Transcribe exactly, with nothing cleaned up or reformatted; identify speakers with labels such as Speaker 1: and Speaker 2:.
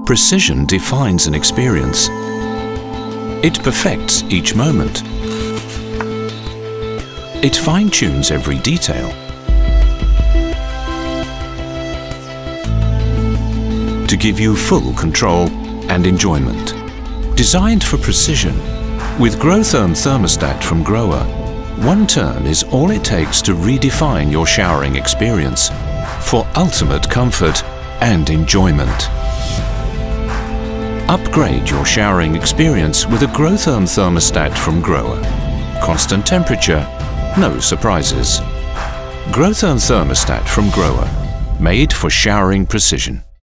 Speaker 1: Precision defines an experience. It perfects each moment. It fine-tunes every detail. To give you full control and enjoyment. Designed for precision, with Grohtherm Thermostat from Grohe, one turn is all it takes to redefine your showering experience for ultimate comfort and enjoyment. Upgrade your showering experience with a Grohtherm Thermostat from Grohe. Constant temperature, no surprises. Grohtherm Thermostat from Grohe, made for showering precision.